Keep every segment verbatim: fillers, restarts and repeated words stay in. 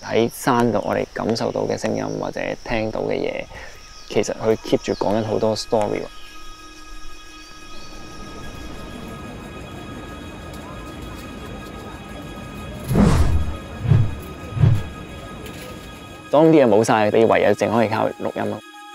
喺山度我哋感受到嘅聲音或者聽到嘅嘢，其實佢 keep 住講緊好多 story。當啲嘢冇晒，你唯有淨可以靠錄音咯。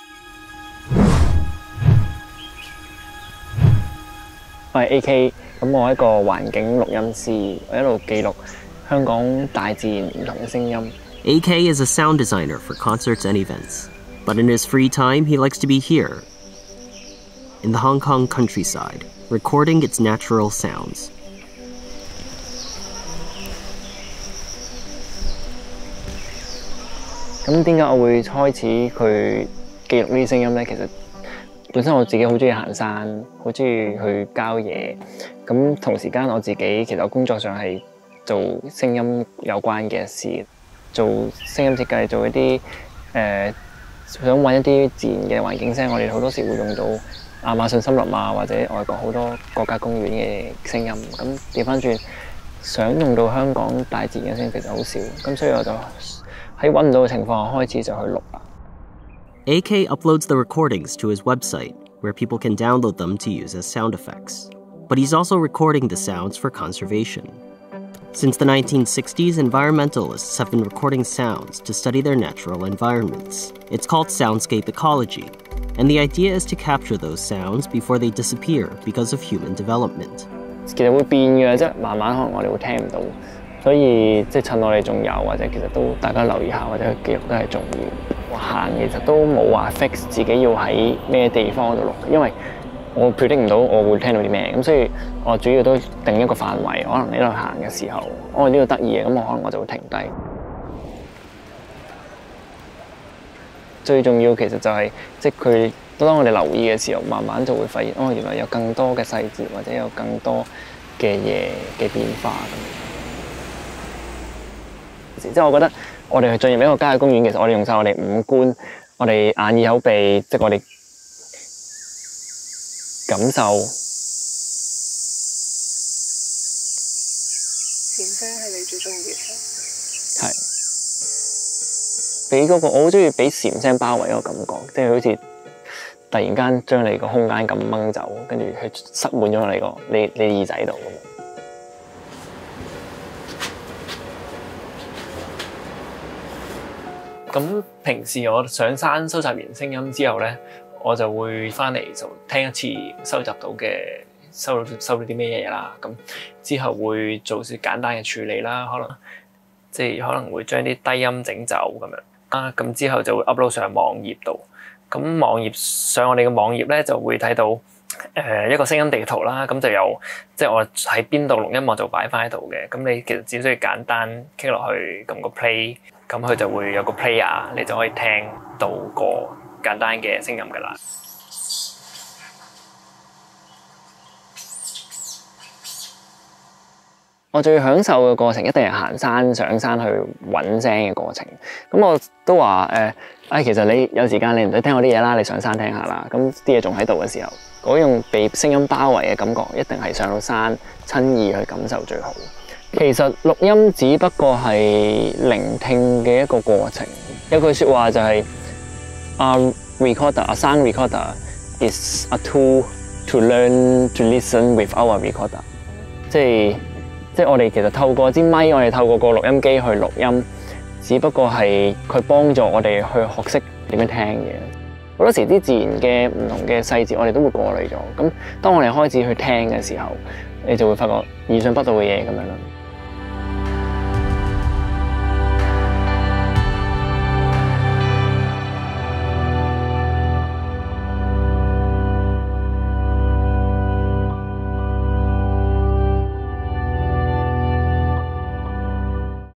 我係 A K， 咁我係一個環境錄音師，我一路記錄香港大自然唔同嘅聲音。 A K is a sound designer for concerts and events, but in his free time, he likes to be here, in the Hong Kong countryside, recording its natural sounds. 咁點解我會開始去記錄呢啲聲音呢？其實本身我自己好中意行山，好中意去郊野。咁同時間我自己其實我工作上係做聲音有關嘅事，做聲音設計，做一啲誒、呃、想揾一啲自然嘅環境聲。我哋好多時會用到亞馬遜森林啊，或者外國好多國家公園嘅聲音。咁調翻轉想用到香港大自然嘅聲，其實好少。咁所以我就喺揾唔到嘅情況下開始就去錄啦。 A K uploads the recordings to his website, where people can download them to use as sound effects. But he's also recording the sounds for conservation. Since the nineteen sixties, environmentalists have been recording sounds to study their natural environments. It's called soundscape ecology, and the idea is to capture those sounds before they disappear because of human development. 其實會變嘅，即係慢慢可能我哋會聽唔到。所以即係趁我哋仲有，或者其實都大家留意下，或者記錄都係重要。行其實都冇話 fix 自己要喺咩地方度錄，因為我 predict 唔到我會聽到啲咩，咁所以我主要都定一個範圍。可能呢度行嘅時候，哦呢度得意嘅，咁我可能我就會停低。最重要其實就係、是、即係佢當我哋留意嘅時候，慢慢就會發現，哦原來有更多嘅細節，或者有更多嘅嘢嘅變化咁。即係我覺得我哋去進入一個郊野公園，其實我哋用晒我哋五官，我哋眼耳口鼻，即係我哋感受。 禪聲係你最中意嘅聲。 係。俾嗰個我好中意俾禪聲包圍嗰個感覺，即係好似突然間將你個空間咁掹走，跟住佢塞滿咗你個你你耳仔度咁。咁平時我上山收集完聲音之後咧，我就會翻嚟就聽一次收集到嘅收到收到啲咩嘢啦。咁之後會做啲簡單嘅處理啦，可能即係可能會將啲低音整走咁樣啊。咁之後就會 upload 上網頁度。咁網頁上我哋嘅網頁咧就會睇到誒、呃、一個聲音地圖啦。咁就有即係我喺邊度錄音我就擺翻喺度嘅。咁你其實只需要簡單 click 落去撳個 play。咁佢就會有個 player， 你就可以聽到個簡單嘅聲音㗎啦。我最享受嘅過程一定係行山上山去揾聲嘅過程。咁我都話誒，唉、呃，其實你有時間你唔使聽我啲嘢啦，你上山聽下啦。咁啲嘢仲喺度嘅時候，嗰種被聲音包圍嘅感覺，一定係上到山親耳去感受最好。其實錄音只不過係聆聽嘅一個過程。有句説話就係、是、：A recorder, a sound recorder is a tool to learn to listen with our recorder。即係即係我哋其實透過支咪，我哋透過個錄音機去錄音，只不過係佢幫助我哋去學識點樣聽嘅。好多時啲自然嘅唔同嘅細節，我哋都會過濾咗。咁當我哋開始去聽嘅時候，你就會發覺意想不到嘅嘢咁樣啦。